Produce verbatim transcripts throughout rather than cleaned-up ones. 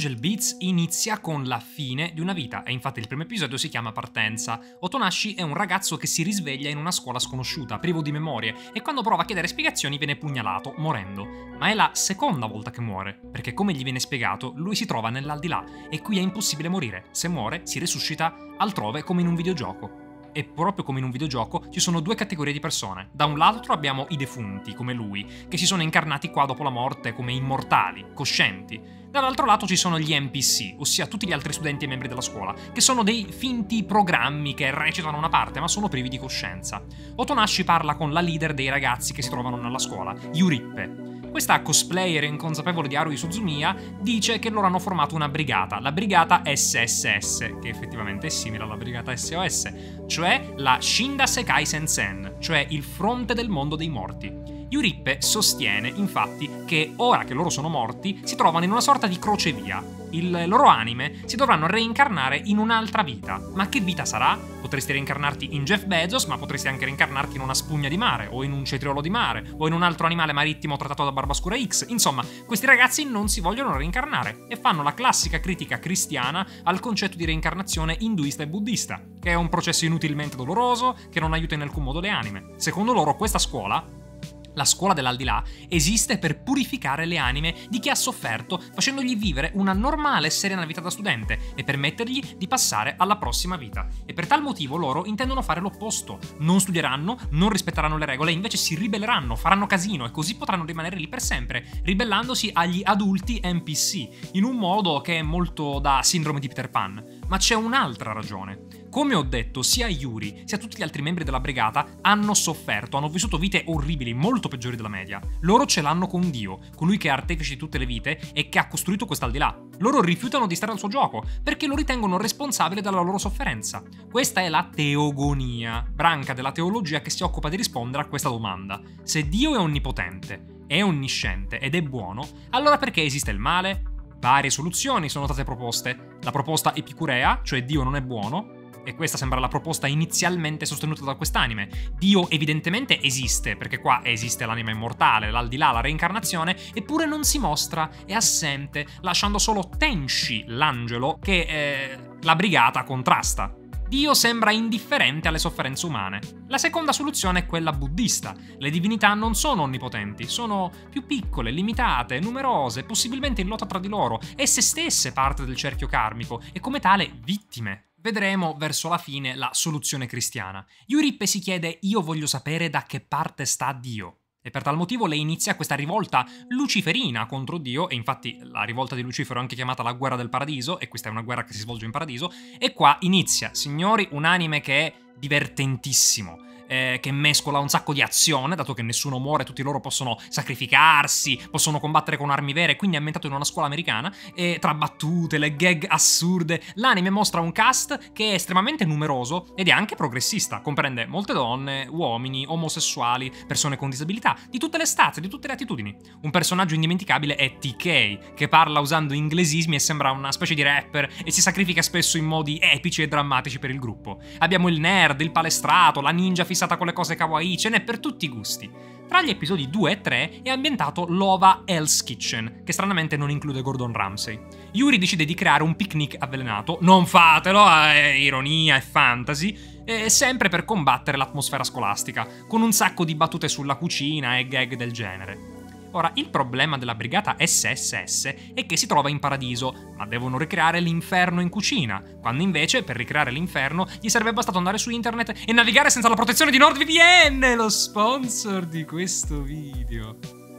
Angel Beats inizia con la fine di una vita e infatti il primo episodio si chiama Partenza. Otonashi è un ragazzo che si risveglia in una scuola sconosciuta, privo di memorie, e quando prova a chiedere spiegazioni viene pugnalato, morendo. Ma è la seconda volta che muore, perché come gli viene spiegato, lui si trova nell'aldilà e qui è impossibile morire. Se muore, si resuscita altrove come in un videogioco. E proprio come in un videogioco ci sono due categorie di persone. Da un lato abbiamo i defunti, come lui, che si sono incarnati qua dopo la morte come immortali, coscienti. Dall'altro lato ci sono gli N P C, ossia tutti gli altri studenti e membri della scuola, che sono dei finti programmi che recitano una parte ma sono privi di coscienza. Otonashi parla con la leader dei ragazzi che si trovano nella scuola, Yurippe. Questa cosplayer inconsapevole di Haruhi Suzumiya dice che loro hanno formato una brigata, la brigata S S S, che effettivamente è simile alla brigata S O S, cioè la Shinda Sekai Sensen, cioè il fronte del mondo dei morti. Yurippe sostiene, infatti, che ora che loro sono morti, si trovano in una sorta di crocevia. Il loro anime si dovranno reincarnare in un'altra vita. Ma che vita sarà? Potresti reincarnarti in Jeff Bezos, ma potresti anche reincarnarti in una spugna di mare, o in un cetriolo di mare, o in un altro animale marittimo trattato da Barbascura X. Insomma, questi ragazzi non si vogliono reincarnare e fanno la classica critica cristiana al concetto di reincarnazione induista e buddista, che è un processo inutilmente doloroso, che non aiuta in alcun modo le anime. Secondo loro, questa scuola, la scuola dell'aldilà, esiste per purificare le anime di chi ha sofferto, facendogli vivere una normale e serena vita da studente e permettergli di passare alla prossima vita. E per tal motivo loro intendono fare l'opposto. Non studieranno, non rispetteranno le regole, invece si ribelleranno, faranno casino e così potranno rimanere lì per sempre, ribellandosi agli adulti N P C, in un modo che è molto da sindrome di Peter Pan. Ma c'è un'altra ragione. Come ho detto, sia Yuri sia tutti gli altri membri della brigata hanno sofferto, hanno vissuto vite orribili, molto peggiori della media. Loro ce l'hanno con Dio, colui che è artefice di tutte le vite e che ha costruito quest'aldilà. Loro rifiutano di stare al suo gioco, perché lo ritengono responsabile della loro sofferenza. Questa è la teogonia, branca della teologia che si occupa di rispondere a questa domanda. Se Dio è onnipotente, è onnisciente ed è buono, allora perché esiste il male? Varie soluzioni sono state proposte. La proposta epicurea, cioè Dio non è buono, e questa sembra la proposta inizialmente sostenuta da quest'anime. Dio evidentemente esiste, perché qua esiste l'anima immortale, l'aldilà, la reincarnazione, eppure non si mostra, è assente, lasciando solo Tenshi, l'angelo, che eh, la brigata contrasta. Dio sembra indifferente alle sofferenze umane. La seconda soluzione è quella buddista. Le divinità non sono onnipotenti, sono più piccole, limitate, numerose, possibilmente in lotta tra di loro, esse stesse parte del cerchio karmico e come tale vittime. Vedremo verso la fine la soluzione cristiana. Yurippe si chiede: io voglio sapere da che parte sta Dio. E per tal motivo lei inizia questa rivolta luciferina contro Dio, e infatti la rivolta di Lucifero è anche chiamata la guerra del paradiso, e questa è una guerra che si svolge in paradiso, e qua inizia, signori, un anime che è divertentissimo. Eh, che mescola un sacco di azione, dato che nessuno muore, tutti loro possono sacrificarsi, possono combattere con armi vere, quindi è ambientato in una scuola americana, e tra battute, le gag assurde, l'anime mostra un cast che è estremamente numeroso ed è anche progressista, comprende molte donne, uomini, omosessuali, persone con disabilità, di tutte le stazze, di tutte le attitudini. Un personaggio indimenticabile è T K, che parla usando inglesismi e sembra una specie di rapper e si sacrifica spesso in modi epici e drammatici per il gruppo. Abbiamo il nerd, il palestrato, la ninja fissata con le cose kawaii, ce n'è per tutti i gusti. Tra gli episodi due e tre è ambientato Lova Hell's Kitchen, che stranamente non include Gordon Ramsay. Yuri decide di creare un picnic avvelenato, non fatelo, è ironia e fantasy, e sempre per combattere l'atmosfera scolastica, con un sacco di battute sulla cucina e gag del genere. Ora, il problema della brigata S S S è che si trova in paradiso, ma devono ricreare l'inferno in cucina, quando invece per ricreare l'inferno gli sarebbe bastato andare su internet e navigare senza la protezione di NordVPN, lo sponsor di questo video.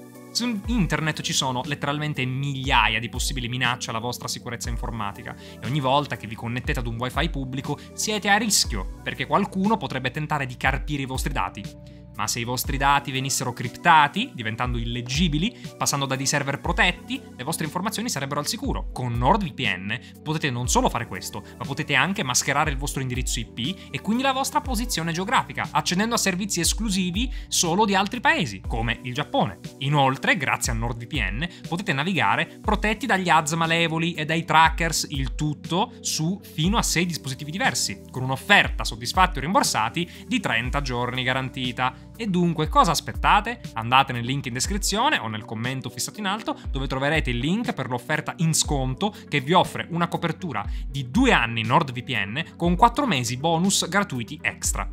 Su internet ci sono letteralmente migliaia di possibili minacce alla vostra sicurezza informatica e ogni volta che vi connettete ad un wifi pubblico siete a rischio, perché qualcuno potrebbe tentare di carpire i vostri dati. Ma se i vostri dati venissero criptati, diventando illeggibili, passando da dei server protetti, le vostre informazioni sarebbero al sicuro. Con NordVPN potete non solo fare questo, ma potete anche mascherare il vostro indirizzo I P e quindi la vostra posizione geografica, accedendo a servizi esclusivi solo di altri paesi, come il Giappone. Inoltre, grazie a NordVPN, potete navigare protetti dagli ads malevoli e dai trackers, il tutto su fino a sei dispositivi diversi, con un'offerta soddisfatti o rimborsati di trenta giorni garantita. E dunque cosa aspettate? Andate nel link in descrizione o nel commento fissato in alto dove troverete il link per l'offerta in sconto che vi offre una copertura di due anni NordVPN con quattro mesi bonus gratuiti extra.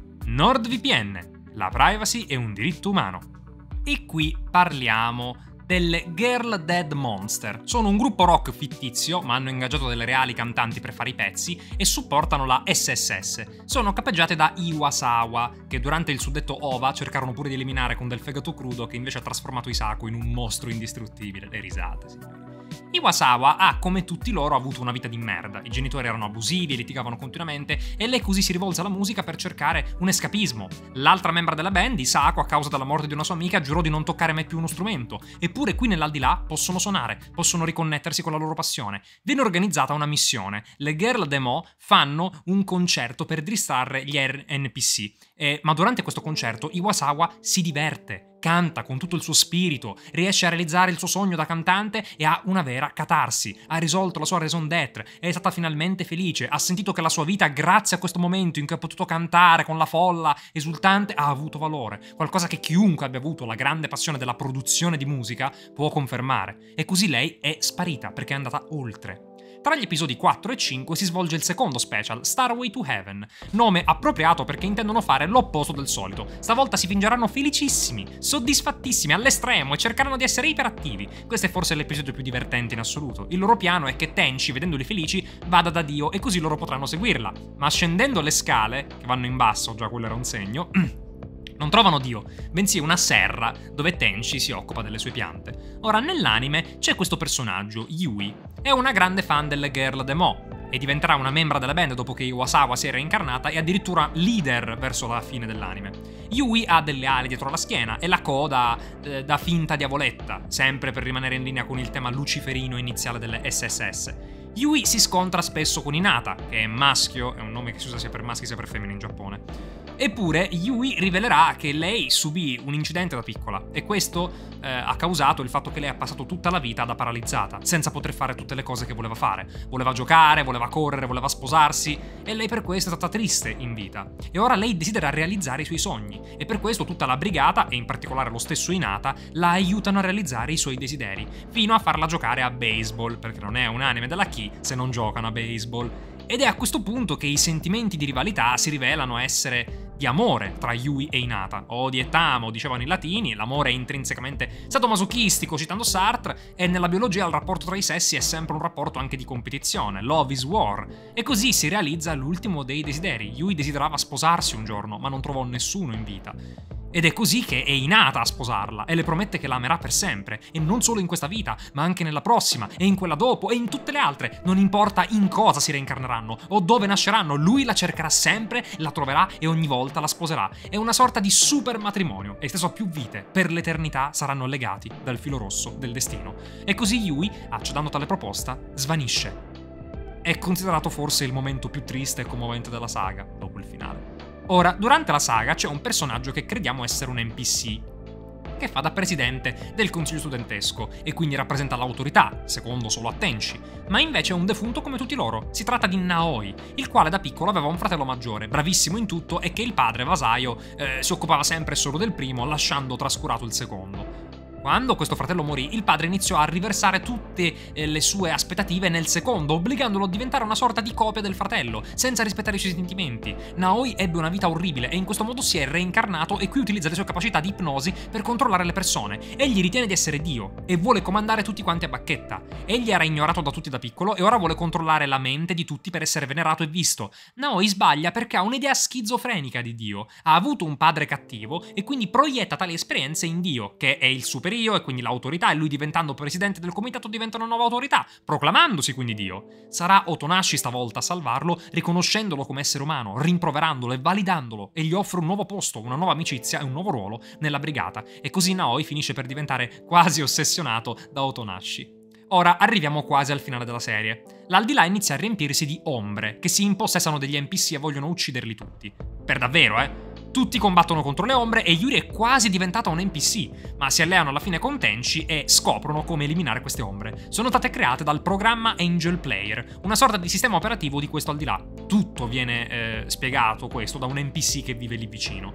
NordVPN, la privacy è un diritto umano. E qui parliamo delle Girl Dead Monster. Sono un gruppo rock fittizio, ma hanno ingaggiato delle reali cantanti per fare i pezzi e supportano la S S S. Sono cappeggiate da Iwasawa, che durante il suddetto OVA cercarono pure di eliminare con del fegato crudo, che invece ha trasformato Isako in un mostro indistruttibile. Le risate, signori. Iwasawa ha, come tutti loro, avuto una vita di merda. I genitori erano abusivi e litigavano continuamente e lei così si rivolse alla musica per cercare un escapismo. L'altra membra della band, Isako, a causa della morte di una sua amica, giurò di non toccare mai più uno strumento. Eppure qui nell'aldilà possono suonare, possono riconnettersi con la loro passione. Viene organizzata una missione. Le Girl Demo fanno un concerto per distrarre gli N P C. Eh, ma durante questo concerto Iwasawa si diverte, canta con tutto il suo spirito, riesce a realizzare il suo sogno da cantante e ha una vera catarsi. Ha risolto la sua raison d'être, è stata finalmente felice, ha sentito che la sua vita, grazie a questo momento in cui ha potuto cantare con la folla esultante, ha avuto valore. Qualcosa che chiunque abbia avuto la grande passione della produzione di musica può confermare. E così lei è sparita perché è andata oltre. Tra gli episodi quattro e cinque si svolge il secondo special, Starway to Heaven, nome appropriato perché intendono fare l'opposto del solito. Stavolta si fingeranno felicissimi, soddisfattissimi all'estremo e cercheranno di essere iperattivi. Questo è forse l'episodio più divertente in assoluto. Il loro piano è che Tenchi, vedendoli felici, vada da Dio e così loro potranno seguirla. Ma scendendo le scale, che vanno in basso, già quello era un segno, non trovano Dio, bensì una serra dove Tenchi si occupa delle sue piante. Ora, nell'anime c'è questo personaggio, Yui. È una grande fan delle Girl Demo e diventerà una membra della band dopo che Iwasawa si è reincarnata e addirittura leader verso la fine dell'anime. Yui ha delle ali dietro la schiena e la coda eh, da finta diavoletta, sempre per rimanere in linea con il tema luciferino iniziale delle S S S. Yui si scontra spesso con Hinata, che è maschio, è un nome che si usa sia per maschi sia per femmine in Giappone. Eppure Yui rivelerà che lei subì un incidente da piccola e questo eh, ha causato il fatto che lei ha passato tutta la vita da paralizzata, senza poter fare tutte le cose che voleva fare. Voleva giocare, voleva correre, voleva sposarsi e lei per questo è stata triste in vita. E ora lei desidera realizzare i suoi sogni e per questo tutta la brigata, e in particolare lo stesso Hinata, la aiutano a realizzare i suoi desideri, fino a farla giocare a baseball, perché non è un anime della Key se non giocano a baseball. Ed è a questo punto che i sentimenti di rivalità si rivelano essere di amore tra Yui e Hinata. Odi et amo, dicevano i latini, l'amore è intrinsecamente sadomasochistico, citando Sartre, e nella biologia il rapporto tra i sessi è sempre un rapporto anche di competizione, love is war. E così si realizza l'ultimo dei desideri. Yui desiderava sposarsi un giorno, ma non trovò nessuno in vita. Ed è così che è Hinata a sposarla e le promette che la amerà per sempre, e non solo in questa vita, ma anche nella prossima, e in quella dopo, e in tutte le altre. Non importa in cosa si reincarneranno o dove nasceranno, lui la cercherà sempre, la troverà e ogni volta la sposerà. È una sorta di super matrimonio, esteso a più vite. Per l'eternità saranno legati dal filo rosso del destino. E così Yui, accettando tale proposta, svanisce. È considerato forse il momento più triste e commovente della saga, dopo il finale. Ora, durante la saga c'è un personaggio che crediamo essere un N P C, che fa da presidente del consiglio studentesco e quindi rappresenta l'autorità, secondo solo a Tenchi, ma invece è un defunto come tutti loro. Si tratta di Naoi, il quale da piccolo aveva un fratello maggiore, bravissimo in tutto e che il padre, vasaio, eh, si occupava sempre solo del primo, lasciando trascurato il secondo. Quando questo fratello morì, il padre iniziò a riversare tutte eh, le sue aspettative nel secondo, obbligandolo a diventare una sorta di copia del fratello, senza rispettare i suoi sentimenti. Naoi ebbe una vita orribile e in questo modo si è reincarnato e qui utilizza le sue capacità di ipnosi per controllare le persone. Egli ritiene di essere Dio e vuole comandare tutti quanti a bacchetta. Egli era ignorato da tutti da piccolo e ora vuole controllare la mente di tutti per essere venerato e visto. Naoi sbaglia perché ha un'idea schizofrenica di Dio. Ha avuto un padre cattivo e quindi proietta tali esperienze in Dio, che è il superiore e quindi l'autorità, e lui diventando presidente del comitato diventa una nuova autorità, proclamandosi quindi Dio. Sarà Otonashi stavolta a salvarlo, riconoscendolo come essere umano, rimproverandolo e validandolo, e gli offre un nuovo posto, una nuova amicizia e un nuovo ruolo nella brigata, e così Naoi finisce per diventare quasi ossessionato da Otonashi. Ora arriviamo quasi al finale della serie. L'aldilà inizia a riempirsi di ombre, che si impossessano degli N P C e vogliono ucciderli tutti. Per davvero, eh? Tutti combattono contro le ombre e Yuri è quasi diventata un N P C, ma si alleano alla fine con Tenchi e scoprono come eliminare queste ombre. Sono state create dal programma Angel Player, una sorta di sistema operativo di questo aldilà. Tutto viene eh, spiegato questo da un N P C che vive lì vicino.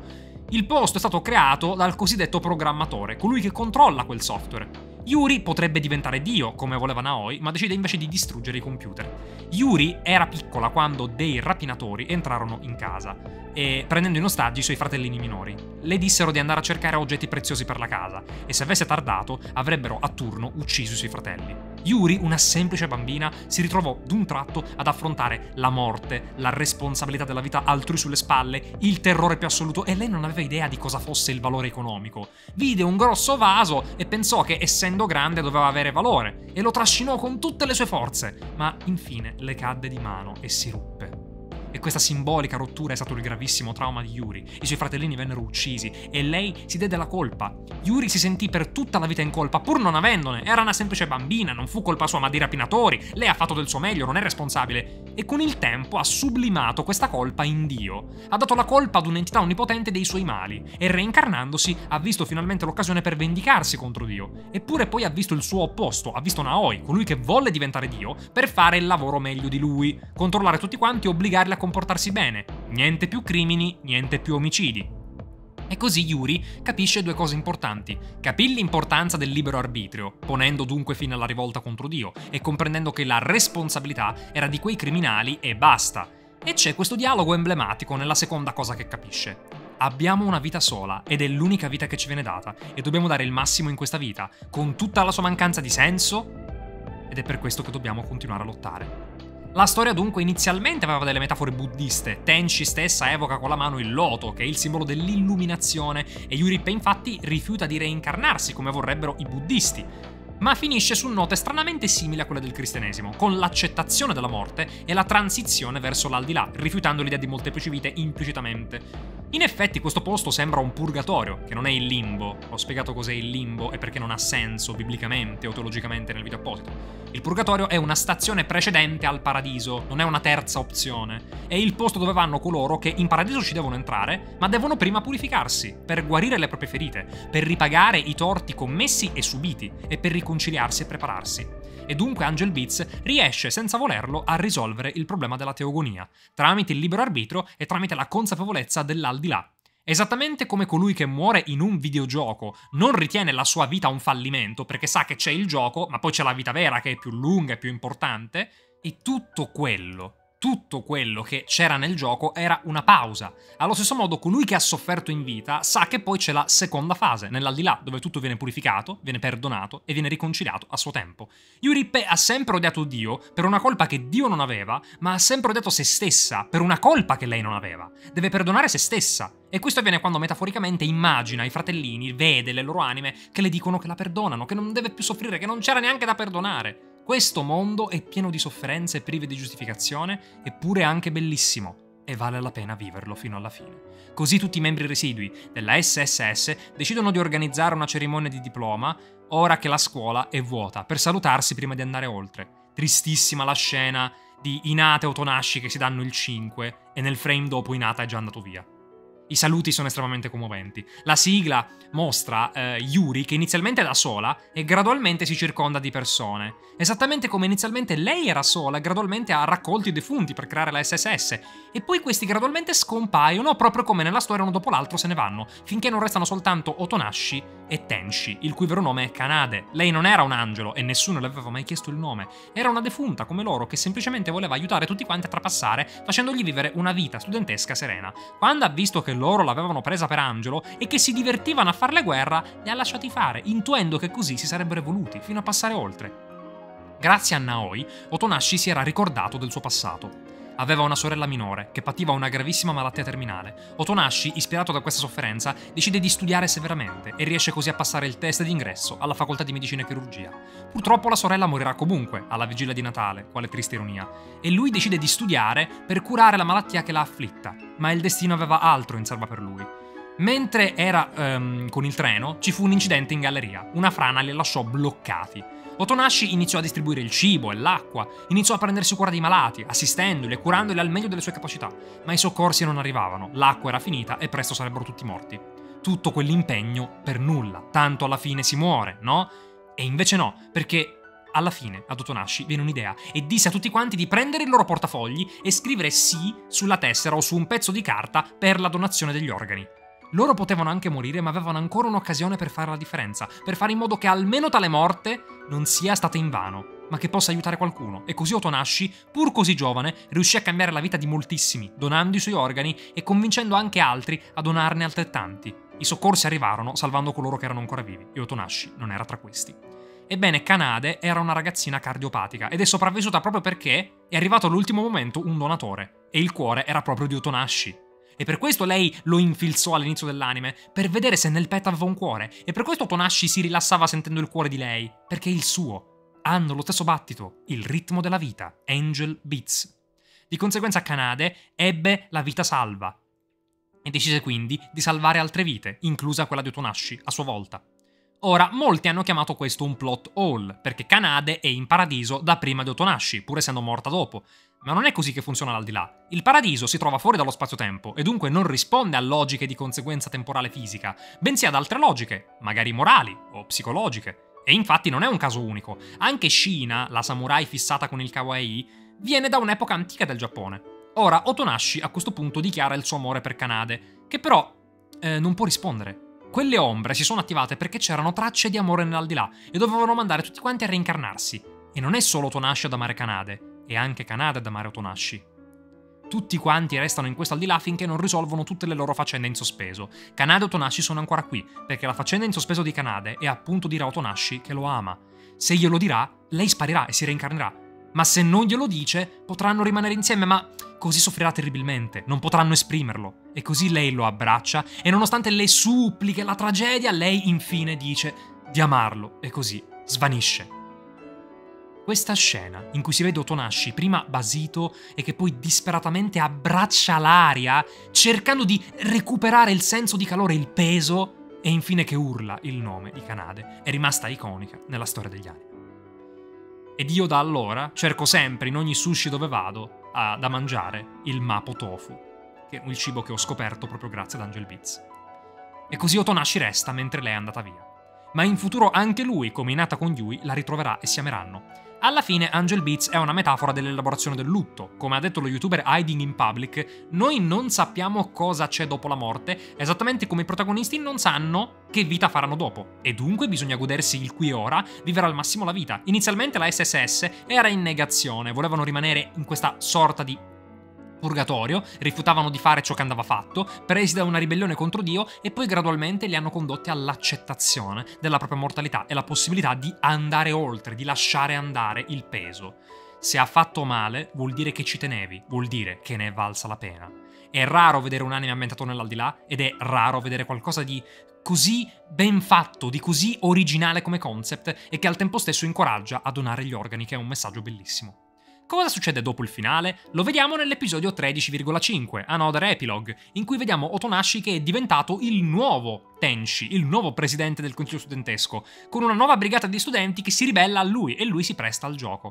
Il posto è stato creato dal cosiddetto programmatore, colui che controlla quel software. Yuri potrebbe diventare Dio, come voleva Naoi, ma decide invece di distruggere i computer. Yuri era piccola quando dei rapinatori entrarono in casa, e prendendo in ostaggio i suoi fratellini minori. Le dissero di andare a cercare oggetti preziosi per la casa, e se avesse tardato avrebbero a turno ucciso i suoi fratelli. Yuri, una semplice bambina, si ritrovò d'un tratto ad affrontare la morte, la responsabilità della vita altrui sulle spalle, il terrore più assoluto, e lei non aveva idea di cosa fosse il valore economico. Vide un grosso vaso e pensò che, essendo grande, doveva avere valore, e lo trascinò con tutte le sue forze, ma infine le cadde di mano e si ruppe. E questa simbolica rottura è stato il gravissimo trauma di Yuri. I suoi fratellini vennero uccisi e lei si diede la colpa. Yuri si sentì per tutta la vita in colpa, pur non avendone. Era una semplice bambina, non fu colpa sua ma dei rapinatori. Lei ha fatto del suo meglio, non è responsabile. E con il tempo ha sublimato questa colpa in Dio. Ha dato la colpa ad un'entità onnipotente dei suoi mali e, reincarnandosi, ha visto finalmente l'occasione per vendicarsi contro Dio. Eppure poi ha visto il suo opposto, ha visto Naoi, colui che volle diventare Dio per fare il lavoro meglio di lui, controllare tutti quanti e obbligarli a comportarsi bene. Niente più crimini, niente più omicidi. E così Yuri capisce due cose importanti. Capì l'importanza del libero arbitrio, ponendo dunque fine alla rivolta contro Dio e comprendendo che la responsabilità era di quei criminali e basta. E c'è questo dialogo emblematico nella seconda cosa che capisce. Abbiamo una vita sola ed è l'unica vita che ci viene data e dobbiamo dare il massimo in questa vita, con tutta la sua mancanza di senso, ed è per questo che dobbiamo continuare a lottare. La storia dunque inizialmente aveva delle metafore buddiste. Tenchi stessa evoca con la mano il loto, che è il simbolo dell'illuminazione, e Yurippe infatti rifiuta di reincarnarsi come vorrebbero i buddisti. Ma finisce su note stranamente simili a quelle del cristianesimo, con l'accettazione della morte e la transizione verso l'aldilà, rifiutando l'idea di molteplici vite implicitamente. In effetti questo posto sembra un purgatorio, che non è il limbo. Ho spiegato cos'è il limbo e perché non ha senso biblicamente o teologicamente nel video apposito. Il purgatorio è una stazione precedente al paradiso, non è una terza opzione. È il posto dove vanno coloro che in paradiso ci devono entrare, ma devono prima purificarsi, per guarire le proprie ferite, per ripagare i torti commessi e subiti, e per riconciliarsi e prepararsi. E dunque Angel Beats riesce, senza volerlo, a risolvere il problema della teogonia, tramite il libero arbitrio e tramite la consapevolezza dell'aldilà. Esattamente come colui che muore in un videogioco non ritiene la sua vita un fallimento perché sa che c'è il gioco, ma poi c'è la vita vera che è più lunga e più importante, e tutto quello, tutto quello che c'era nel gioco era una pausa. Allo stesso modo colui che ha sofferto in vita sa che poi c'è la seconda fase, nell'aldilà, dove tutto viene purificato, viene perdonato e viene riconciliato a suo tempo. Yurippe ha sempre odiato Dio per una colpa che Dio non aveva, ma ha sempre odiato se stessa per una colpa che lei non aveva. Deve perdonare se stessa. E questo avviene quando metaforicamente immagina i fratellini, vede le loro anime che le dicono che la perdonano, che non deve più soffrire, che non c'era neanche da perdonare. Questo mondo è pieno di sofferenze prive di giustificazione, eppure anche bellissimo, e vale la pena viverlo fino alla fine. Così tutti i membri residui della S S S decidono di organizzare una cerimonia di diploma, ora che la scuola è vuota, per salutarsi prima di andare oltre. Tristissima la scena di Hinata e Otonashi che si danno il cinque, e nel frame dopo Hinata è già andato via. I saluti sono estremamente commoventi. La sigla mostra eh, Yuri che inizialmente è da sola e gradualmente si circonda di persone. Esattamente come inizialmente lei era sola e gradualmente ha raccolto i defunti per creare la S S S. E poi questi gradualmente scompaiono, proprio come nella storia uno dopo l'altro se ne vanno, finché non restano soltanto Otonashi e Tenchi, il cui vero nome è Kanade. Lei non era un angelo e nessuno le aveva mai chiesto il nome. Era una defunta come loro che semplicemente voleva aiutare tutti quanti a trapassare, facendogli vivere una vita studentesca serena. Quando ha visto che loro l'avevano presa per angelo e che si divertivano a farle guerra, li ha lasciati fare, intuendo che così si sarebbero evoluti, fino a passare oltre. Grazie a Naoi, Otonashi si era ricordato del suo passato. Aveva una sorella minore, che pativa una gravissima malattia terminale. Otonashi, ispirato da questa sofferenza, decide di studiare severamente e riesce così a passare il test d'ingresso alla facoltà di medicina e chirurgia. Purtroppo la sorella morirà comunque, alla vigilia di Natale, quale triste ironia, e lui decide di studiare per curare la malattia che l'ha afflitta, ma il destino aveva altro in serba per lui. Mentre era um, con il treno, ci fu un incidente in galleria. Una frana li lasciò bloccati. Otonashi iniziò a distribuire il cibo e l'acqua, iniziò a prendersi cura dei malati, assistendoli e curandoli al meglio delle sue capacità, ma i soccorsi non arrivavano, l'acqua era finita e presto sarebbero tutti morti. Tutto quell'impegno per nulla, tanto alla fine si muore, no? E invece no, perché alla fine ad Otonashi viene un'idea e disse a tutti quanti di prendere i loro portafogli e scrivere sì sulla tessera o su un pezzo di carta per la donazione degli organi. Loro potevano anche morire, ma avevano ancora un'occasione per fare la differenza, per fare in modo che almeno tale morte non sia stata invano, ma che possa aiutare qualcuno. E così Otonashi, pur così giovane, riuscì a cambiare la vita di moltissimi, donando i suoi organi e convincendo anche altri a donarne altrettanti. I soccorsi arrivarono, salvando coloro che erano ancora vivi, e Otonashi non era tra questi. Ebbene, Kanade era una ragazzina cardiopatica ed è sopravvissuta proprio perché è arrivato all'ultimo momento un donatore, e il cuore era proprio di Otonashi. E per questo lei lo infilzò all'inizio dell'anime, per vedere se nel petto aveva un cuore. E per questo Otonashi si rilassava sentendo il cuore di lei, perché è il suo. Hanno lo stesso battito, il ritmo della vita, Angel Beats. Di conseguenza Kanade ebbe la vita salva e decise quindi di salvare altre vite, inclusa quella di Otonashi, a sua volta. Ora, molti hanno chiamato questo un plot hole, perché Kanade è in paradiso da prima di Otonashi, pur essendo morta dopo. Ma non è così che funziona l'aldilà. Il paradiso si trova fuori dallo spazio-tempo e dunque non risponde a logiche di conseguenza temporale fisica, bensì ad altre logiche, magari morali o psicologiche. E infatti non è un caso unico. Anche Shina, la samurai fissata con il kawaii, viene da un'epoca antica del Giappone. Ora, Otonashi a questo punto dichiara il suo amore per Kanade, che però eh, non può rispondere. Quelle ombre si sono attivate perché c'erano tracce di amore nell'aldilà e dovevano mandare tutti quanti a reincarnarsi. E non è solo Otonashi ad amare Kanade, è anche Kanade ad amare Otonashi. Tutti quanti restano in questo aldilà finché non risolvono tutte le loro faccende in sospeso. Kanade e Otonashi sono ancora qui, perché la faccenda in sospeso di Kanade è appunto dire a Otonashi che lo ama. Se glielo dirà, lei sparirà e si reincarnerà. Ma se non glielo dice, potranno rimanere insieme, ma così soffrirà terribilmente, non potranno esprimerlo. E così lei lo abbraccia e nonostante le suppliche, la tragedia, lei infine dice di amarlo e così svanisce. Questa scena, in cui si vede Otonashi prima basito e che poi disperatamente abbraccia l'aria, cercando di recuperare il senso di calore e il peso, e infine che urla il nome di Kanade, è rimasta iconica nella storia degli anime. Ed io da allora cerco sempre, in ogni sushi dove vado, a, da mangiare il Mapo Tofu, che è il cibo che ho scoperto proprio grazie ad Angel Beats. E così Otonashi resta mentre lei è andata via. Ma in futuro anche lui, come Hinata con Yui, la ritroverà e si ameranno. Alla fine Angel Beats è una metafora dell'elaborazione del lutto. Come ha detto lo youtuber Hiding in Public, noi non sappiamo cosa c'è dopo la morte, esattamente come i protagonisti non sanno che vita faranno dopo. E dunque bisogna godersi il qui e ora, vivere al massimo la vita. Inizialmente la S S S era in negazione, volevano rimanere in questa sorta di purgatorio, rifiutavano di fare ciò che andava fatto, presi da una ribellione contro Dio, e poi gradualmente li hanno condotti all'accettazione della propria mortalità e la possibilità di andare oltre, di lasciare andare il peso. Se ha fatto male, vuol dire che ci tenevi, vuol dire che ne è valsa la pena. È raro vedere un anime ambientato nell'aldilà, ed è raro vedere qualcosa di così ben fatto, di così originale come concept, e che al tempo stesso incoraggia a donare gli organi, che è un messaggio bellissimo. Cosa succede dopo il finale? Lo vediamo nell'episodio tredici virgola cinque, Another Epilogue, in cui vediamo Otonashi che è diventato il nuovo Tenshi, il nuovo presidente del consiglio studentesco, con una nuova brigata di studenti che si ribella a lui e lui si presta al gioco.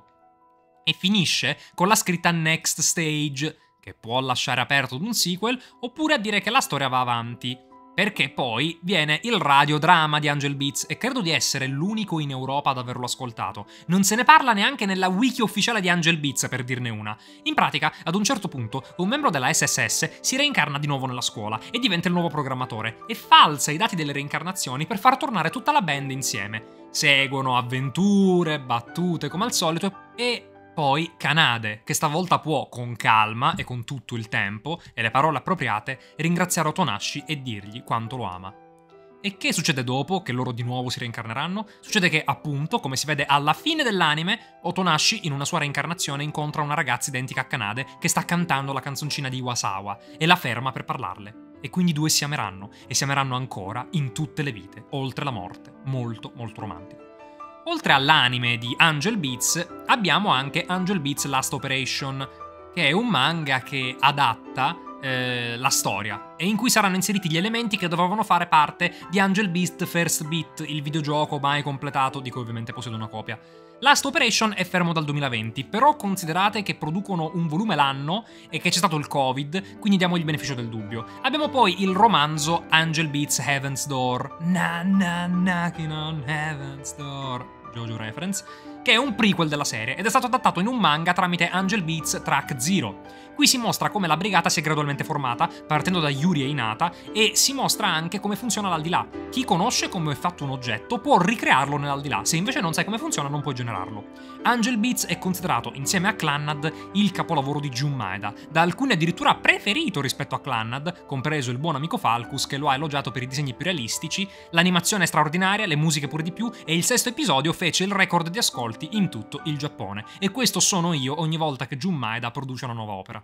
E finisce con la scritta Next Stage, che può lasciare aperto ad un sequel, oppure a dire che la storia va avanti. Perché poi viene il radiodramma di Angel Beats e credo di essere l'unico in Europa ad averlo ascoltato. Non se ne parla neanche nella wiki ufficiale di Angel Beats, per dirne una. In pratica, ad un certo punto, un membro della S S S si reincarna di nuovo nella scuola e diventa il nuovo programmatore e falsa i dati delle reincarnazioni per far tornare tutta la band insieme. Seguono avventure, battute come al solito e poi Kanade, che stavolta può, con calma e con tutto il tempo e le parole appropriate, ringraziare Otonashi e dirgli quanto lo ama. E che succede dopo che loro di nuovo si reincarneranno? Succede che, appunto, come si vede alla fine dell'anime, Otonashi in una sua reincarnazione incontra una ragazza identica a Kanade che sta cantando la canzoncina di Iwasawa e la ferma per parlarle. E quindi i due si ameranno, e si ameranno ancora in tutte le vite, oltre la morte. Molto, molto romantico. Oltre all'anime di Angel Beats, abbiamo anche Angel Beats Last Operation, che è un manga che adatta eh, la storia e in cui saranno inseriti gli elementi che dovevano fare parte di Angel Beats First Beat, il videogioco mai completato, di cui ovviamente possiedo una copia. Last Operation è fermo dal duemilaventi, però considerate che producono un volume l'anno e che c'è stato il Covid, quindi diamo il beneficio del dubbio. Abbiamo poi il romanzo Angel Beats Heaven's Door, na na knocking on Heaven's Door, JoJo reference, che è un prequel della serie ed è stato adattato in un manga tramite Angel Beats Track Zero. Qui si mostra come la brigata si è gradualmente formata, partendo da Yuri e Hinata, e si mostra anche come funziona l'aldilà. Chi conosce come è fatto un oggetto può ricrearlo nell'aldilà, se invece non sai come funziona non puoi generarlo. Angel Beats è considerato, insieme a Clannad, il capolavoro di Jun Maeda, da alcuni addirittura preferito rispetto a Clannad, compreso il buon amico Falcus che lo ha elogiato per i disegni più realistici, l'animazione è straordinaria, le musiche pure di più, e il sesto episodio fece il record di ascolti in tutto il Giappone. E questo sono io ogni volta che Jun Maeda produce una nuova opera.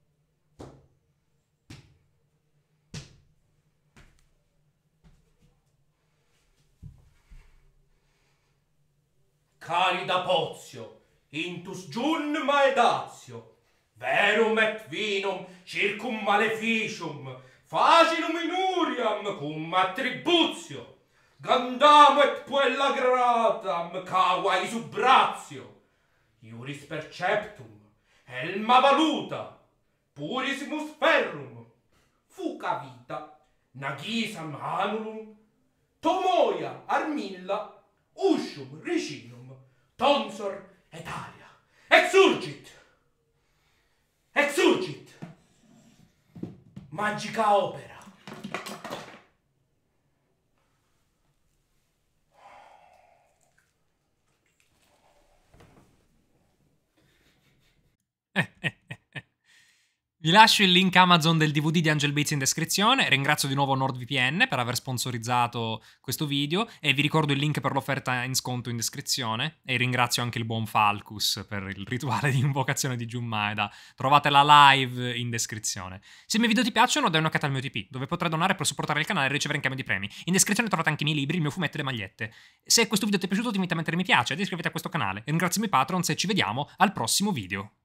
Cari da Pozio, intus Jun Maedazio, verum et vinum circum maleficium, facilum inuriam cum attributio, gandam et puella gratam cavai subratio, iuris perceptum, elma valuta, purissimus ferrum, fuca vita, nagisam anulum, tomoia armilla, uscium ricinum, tonsor et aria. Exurgit! Exurgit! Magica opera. Vi lascio il link Amazon del D V D di Angel Beats in descrizione, ringrazio di nuovo NordVPN per aver sponsorizzato questo video e vi ricordo il link per l'offerta in sconto in descrizione e ringrazio anche il buon Falcus per il rituale di invocazione di Jun Maeda, trovate la live in descrizione. Se i miei video ti piacciono dai un'occhiata al mio T P, dove potrai donare per supportare il canale e ricevere in cambio di premi. In descrizione trovate anche i miei libri, il mio fumetto e le magliette. Se questo video ti è piaciuto ti invito a mettere mi piace ed iscriviti a questo canale. E ringrazio i miei Patrons e ci vediamo al prossimo video.